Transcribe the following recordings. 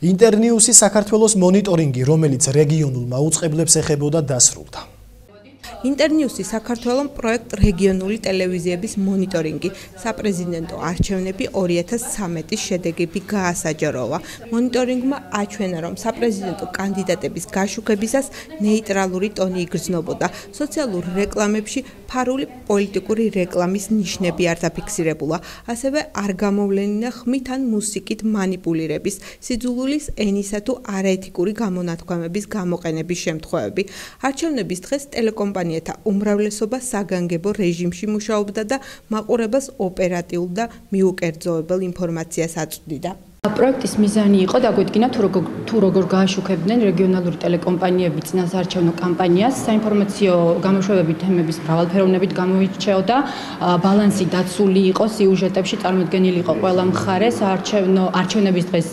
ინტერნიუსის საქართველოს მონიტორინგი, რომელიც რეგიონულ მაუწყებლებს ეხებოდა, დასრულდა. ინტერნიუსის საქართველოს პროექტ რეგიონული ტელევიზიების მონიტორინგი, საპრეზიდენტო არჩევნები 2013-ის შედეგები გაასაჯაროვა. მონიტორინგმა აჩვენა, რომ საპრეზიდენტო კანდიდატების გაშუქებისას ნეიტრალური ტონი იგრძნობოდა. სოციალურ რეკლამებში ფარული პოლიტიკური რეკლამის ნიშნები არ დაფიქსირებულა, ასევე არ გამოვლენინა ხმით ან მუსიკით მანიპულირების, სიძულვილის ენისა თუ არაეთიკური გამონათქვამების გამოყენების შემთხვევები. არჩევნების დღეს ტელეკომპანიათა უმრავლესობა საგანგებო რეჟიმში მუშაობდა და მაყურებელს ოპერატიულ და მიუკერძოებელ ინფორმაციას აწვდიდა. პროექტის მიზანი იყო დაგვედგინა თუ როგორ გააშუქებდნენ რეგიონალური ტელეკომპანიები წინასაარჩევნო კამპანიას, საინფორმაციო გამოშვებები თემების მრავალფეროვნებით გამოირჩეოდა, ბალანსი დაცული იყო, სიუჟეტებში წარმოდგენილი იყო ყველა მხარე, არჩევნების დღეს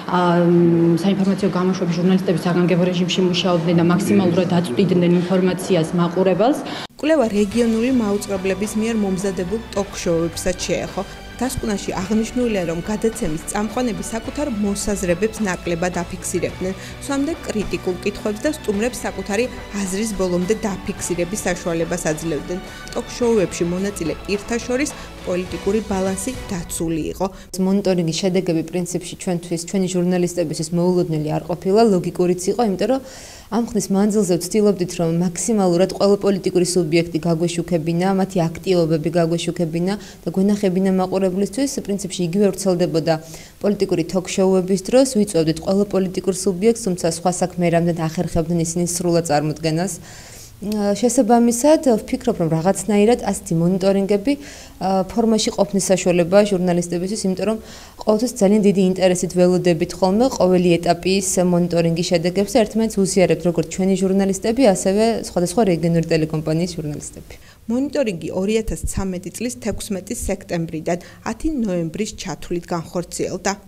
საინფორმაციო გამოშვების ჟურნალისტები საგანგებო რეჟიმში მუშაობდნენ და მაქსიმალურად აწვდიდნენ ინფორმაციას მაყურებელს. კვლევა რეგიონული მაუწყებლების მიერ მომზადებულ ტოკ-შოუებსაც შეეხო. დასკვნაში აღნიშნულია, რომ გადაცემის წამყვანები საკუთარ მოსაზრებებს ნაკლებად აფიქსირებდნენ, სვამდნენ კრიტიკულ კითხვებს და სტუმრებს საკუთარი აზრის ბოლომდე დაფიქსირების საშუალებას აძლევდნენ. ტოკ-შოუებში მონაწილე პირთა შორის პოლიტიკური ბალანსი დაცული იყო. მონიტორინგის შედეგები პრინციპში ჩვენი ჟურნალისტებისთვის მოულოდნელი არ ყოფილა, ლოგიკურიც იყო, იმიტომ რომ ამ ხნის მანძილზე ვცდილობდით, რომ მაქსიმალურად ყველა პოლიტიკური სუბიექტი გაგვეშუქებინა, მათი აქტივობები გაგვეშუქებინა და გვენახებინა მაყურებლისთვის. პრინციპში იგივე ვრცელდებოდა პოლიტიკური ტოკ-შოუების დროს, ვიწვევდით ყველა პოლიტიკურ სუბიექტს, თუმცა სხვა საქმეებამდე ახერხებდნენ ისინი სრულად წარმოდგენას. შესაბამისად, ვფიქრობ, რომ რაღაცნაირად ასეთი მონიტორინგები ფორმაში ყოფნის საშუალებაა ჟურნალისტებისთვის, იმიტომ რომ ყოველთვის ძალიან დიდი ინტერესით ველოდებით ხოლმე ყოველი ეტაპის მონიტორინგის შედეგებს და ერთმანეთს უზიარებთ როგორც ჩვენი ჟურნალისტები, ასევე სხვადასხვა რეგიონული ტელეკომპანიის ჟურნალისტები. მონიტორინგი 2013 წლის 16 სექტემბრიდან 10 ნოემბრის ჩათვლით განხორციელდა.